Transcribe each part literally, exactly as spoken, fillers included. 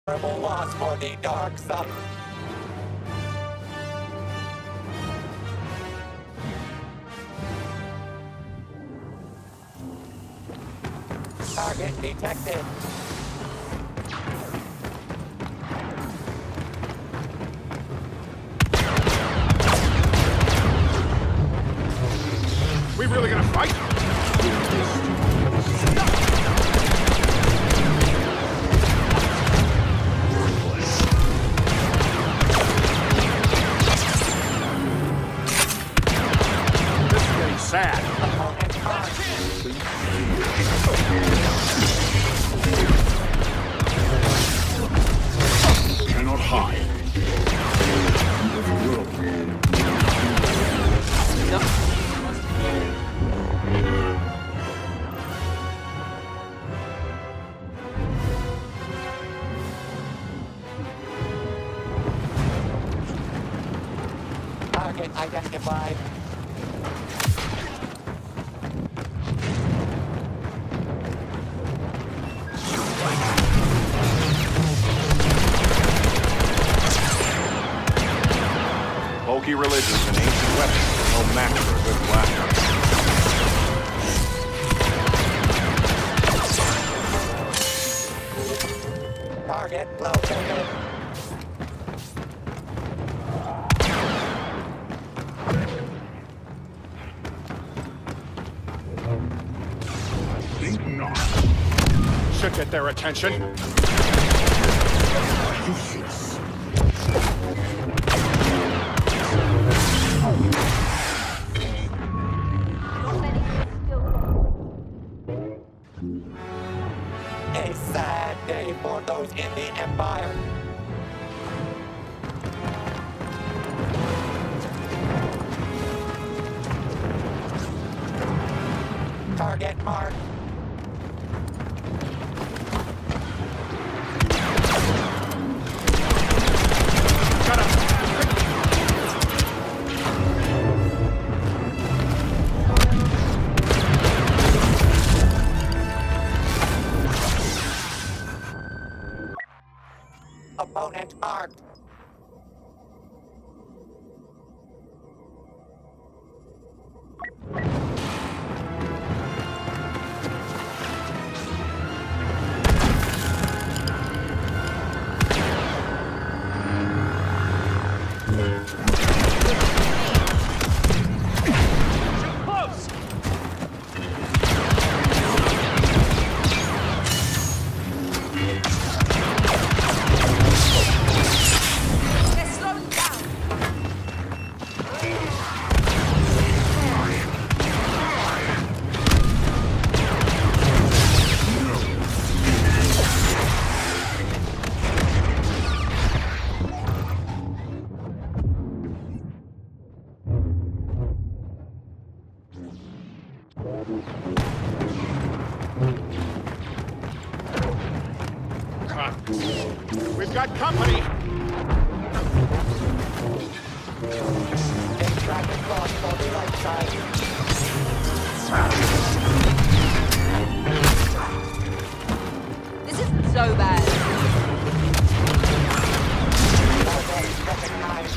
Terrible loss for the dark side. Target detected. We really gonna fight? This is getting sad. Cannot hide. Target identified. Bulky religions and ancient weapons are no match for a good blaster. Target located. Think not. Should get their attention. Useless. A sad day for those in the Empire. Target marked. Shut up. Opponent marked. Close. They're slowing down. We've got company. A traffic cross on the right side. This isn't so bad. Target recognized.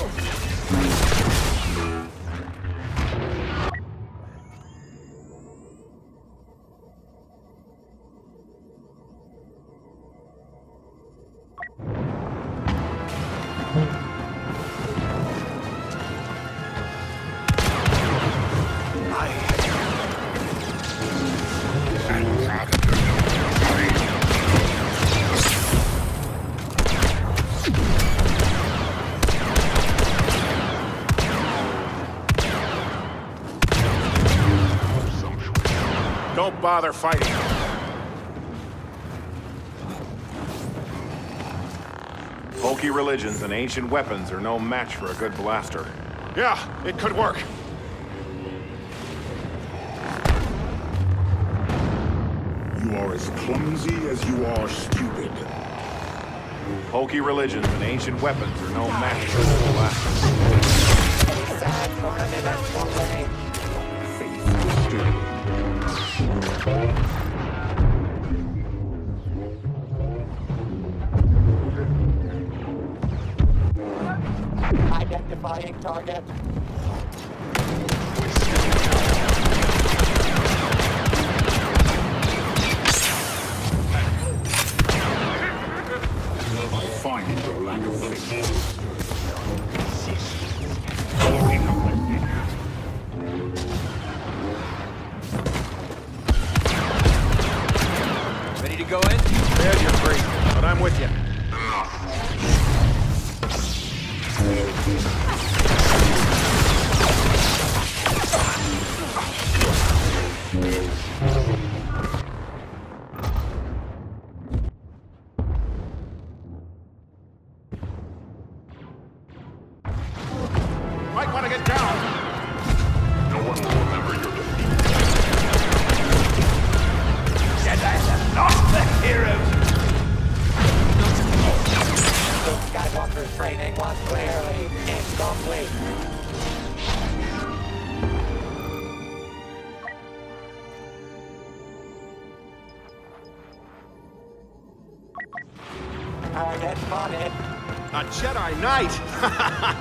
Don't bother fighting. Bulky religions and ancient weapons are no match for a good blaster. Yeah, it could work. You are as clumsy as you are stupid. Bulky religions and ancient weapons are no match for a good blaster. A sad tournament away. Faith still. Identifying target. I find your lack of faith. Ready to go in? Ed, you're free, but I'm with you. Might want to get down. No one will remember your defeat. Jedi have lost the heroes! Luke Skywalker's training was clearly incomplete. Target spotted. A Jedi Knight!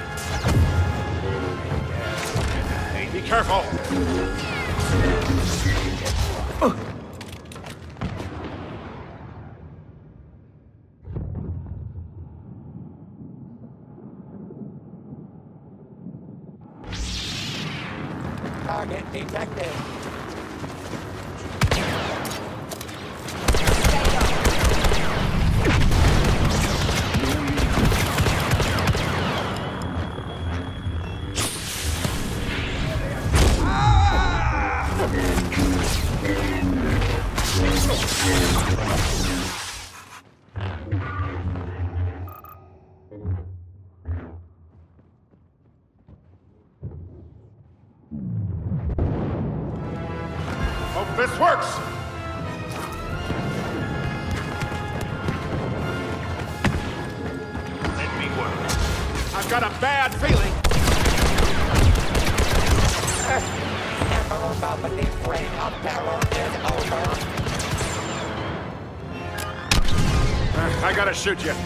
Be careful! Target detected. Hope this works! Let me work. I've got a bad feeling! Emperor Palpatine's reign of terror is over. Uh, I gotta shoot you.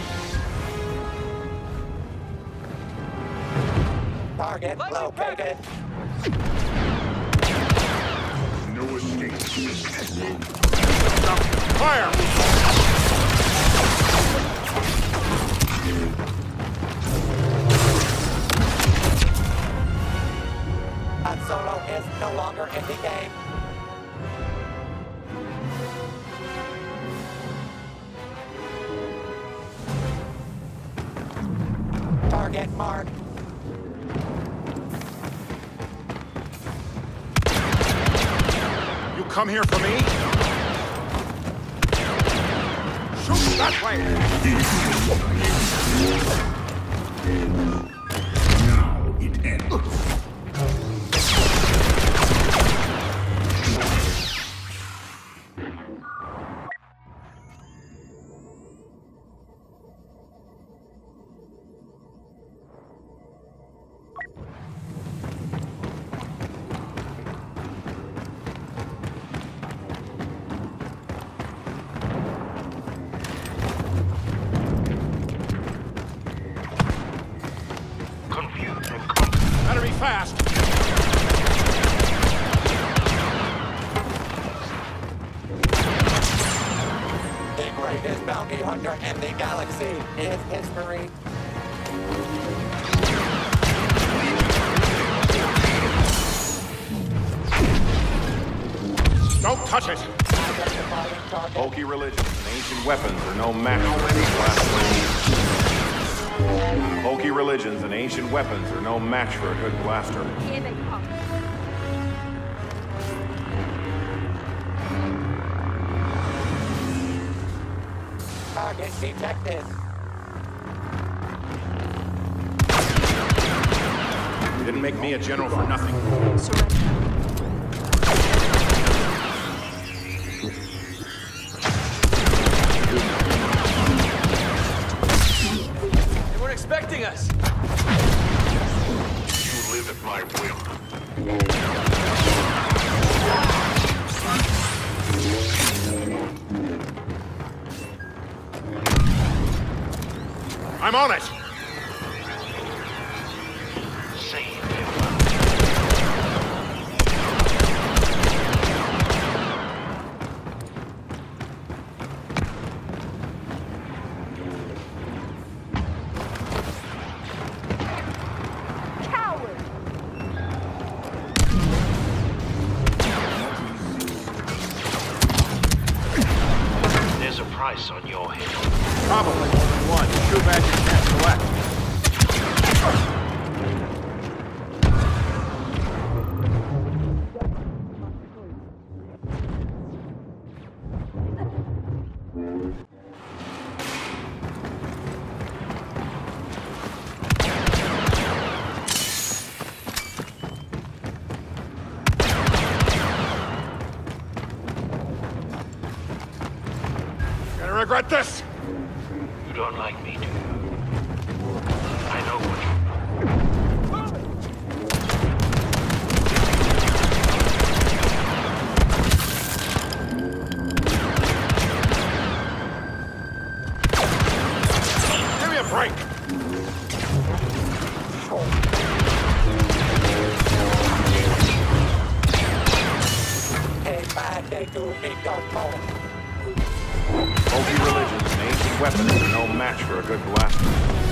Target located. No escape. Fire! Han Solo is no longer in the game. Target marked. You come here for me? Shoot that way! Now it ends. Better be fast! The greatest bounty hunter in the galaxy is history. Don't touch it! Identifying target. Bulky religions and ancient weapons are no match for a good blaster. Bulky religions and ancient weapons are no match for a good blaster. Here they come. Target detected. You didn't make me a general for nothing. Surrender. They weren't expecting us! You live at my whim. I'm on it! Probably more than one. Too bad you can't select. Gonna regret this! You don't like me, do you? I know what you... Give me a break! A bad day to be done for. Bulky religions and ancient weapons are no match for a good blaster.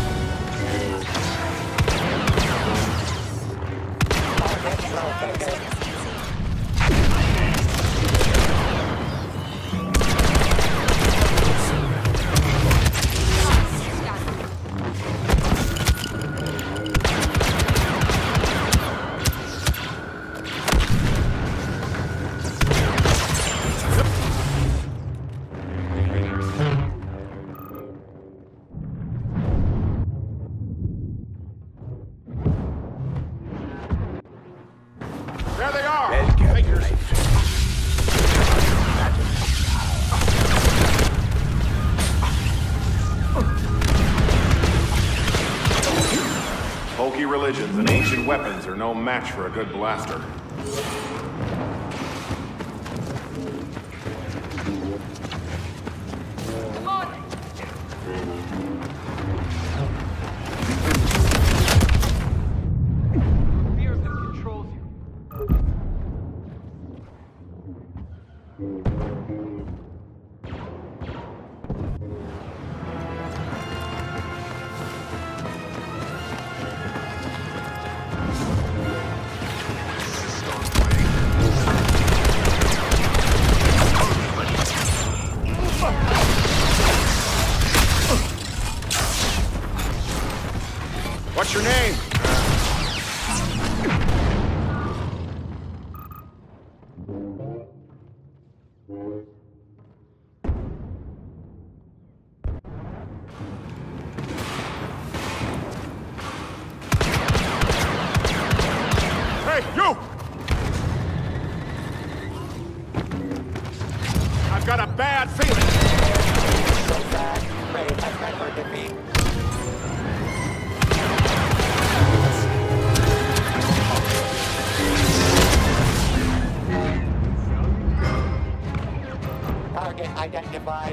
Target located. There they are! Red Cap Figures. Bulky religions and ancient weapons are no match for a good blaster. Come on! Fear of them controls you. What's your name? Hey, you! I've got a bad feeling. So bad. Ray has never defeat. Target identified.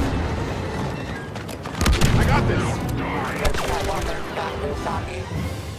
I got this. Skywalker got Usagi.